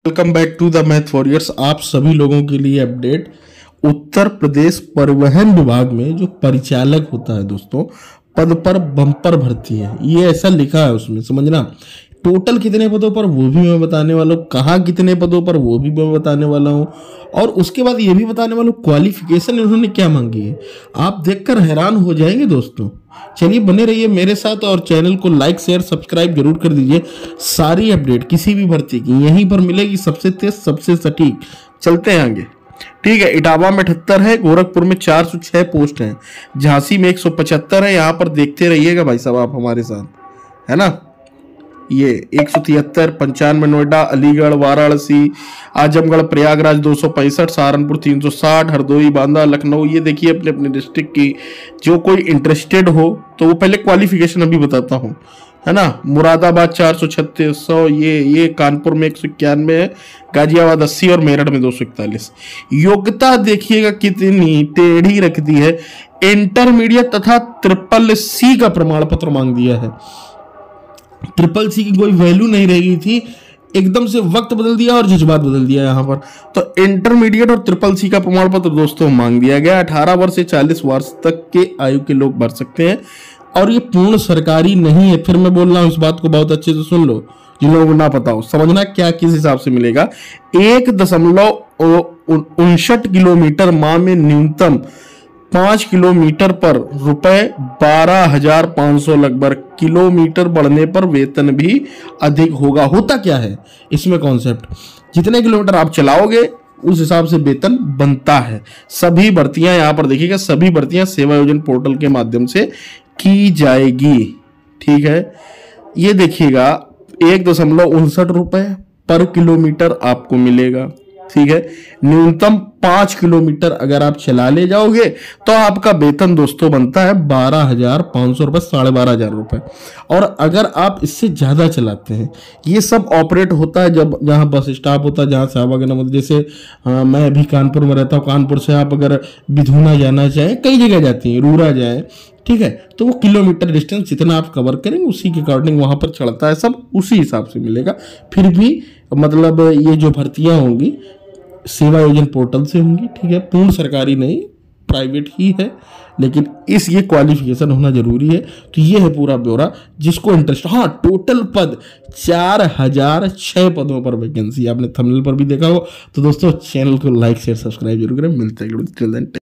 Welcome back to the math warriors. आप सभी लोगों के लिए अपडेट। उत्तर प्रदेश परिवहन विभाग में जो परिचालक होता है दोस्तों, पद पर बम्पर भर्ती है। ये ऐसा लिखा है उसमें, समझना। टोटल कितने पदों पर वो भी मैं बताने वाला हूँ, कहाँ कितने पदों पर वो भी मैं बताने वाला हूँ, और उसके बाद ये भी बताने वाला हूँ क्वालिफिकेशन इन्होंने क्या मांगी है। आप देखकर हैरान हो जाएंगे दोस्तों। चलिए बने रहिए मेरे साथ और चैनल को लाइक शेयर सब्सक्राइब जरूर कर दीजिए। सारी अपडेट किसी भी भर्ती की यहीं पर मिलेगी, सबसे तेज सबसे सटीक। चलते हैं आगे। ठीक है, इटावा में 78 है, गोरखपुर में 406 पोस्ट हैं, झांसी में 175 है। यहाँ पर देखते रहिएगा भाई साहब आप हमारे साथ, है ना। ये 173, 95 नोएडा, अलीगढ़, वाराणसी, आजमगढ़, प्रयागराज 265, सहारनपुर 360, हरदोई, बांदा, लखनऊ। ये देखिए अपने अपने डिस्ट्रिक्ट की। जो कोई इंटरेस्टेड हो तो वो पहले क्वालिफिकेशन अभी बताता हूँ, है ना। मुरादाबाद 436, ये कानपुर में 191 है, गाजियाबाद 80 और मेरठ में 241। योग्यता देखिएगा कितनी टेढ़ी रख दी है। इंटरमीडिएट तथा CCC का प्रमाण पत्र मांग दिया है। CCC की कोई वैल्यू नहीं रह गई थी, एकदम से वक्त बदल दिया और जज्बात बदल दिया यहाँ पर। तो इंटरमीडिएट और CCC का प्रमाण पत्र दोस्तों मांग दिया गया। 18 वर्ष से 40 वर्ष तक के आयु के लोग भर सकते हैं, और ये पूर्ण सरकारी नहीं है। फिर मैं बोल रहा हूँ, इस बात को बहुत अच्छे से सुन लो, जिन लोगों को ना पता हो। समझना क्या किस हिसाब से मिलेगा। 1.59 किलोमीटर माह में न्यूनतम 5 किलोमीटर पर रुपए 12,500 लगभग। किलोमीटर बढ़ने पर वेतन भी अधिक होगा। होता क्या है इसमें कॉन्सेप्ट, जितने किलोमीटर आप चलाओगे उस हिसाब से वेतन बनता है। सभी भर्तियां यहाँ पर देखिएगा, सभी भर्तियां सेवा योजना पोर्टल के माध्यम से की जाएगी। ठीक है, ये देखिएगा 1.59 रुपए पर किलोमीटर आपको मिलेगा। ठीक है, न्यूनतम 5 किलोमीटर अगर आप चला ले जाओगे तो आपका वेतन दोस्तों बनता है 12,500 रुपए, 12,500 रुपए। और अगर आप इससे ज्यादा चलाते हैं, ये सब ऑपरेट होता है जब जहां बस स्टॉप होता है, जहां से आप अगर जैसे मैं अभी कानपुर में रहता हूँ, कानपुर से आप अगर बिधुना जाना चाहें, कई जगह जाती हैं, रूरा जाए, ठीक है, तो वो किलोमीटर डिस्टेंस जितना आप कवर करेंगे उसी के अकॉर्डिंग वहां पर चढ़ता है, सब उसी हिसाब से मिलेगा। फिर भी मतलब ये जो भर्तियां होंगी सेवा योजना पोर्टल से होंगी। ठीक है, पूर्ण सरकारी नहीं, प्राइवेट ही है, लेकिन ये क्वालिफिकेशन होना जरूरी है। तो ये है पूरा ब्यौरा, जिसको इंटरेस्ट। हाँ, टोटल पद 4006 पदों पर वैकेंसी, आपने थंबनेल पर भी देखा हो। तो दोस्तों चैनल को लाइक शेयर सब्सक्राइब जरूर करें। मिलते हैं।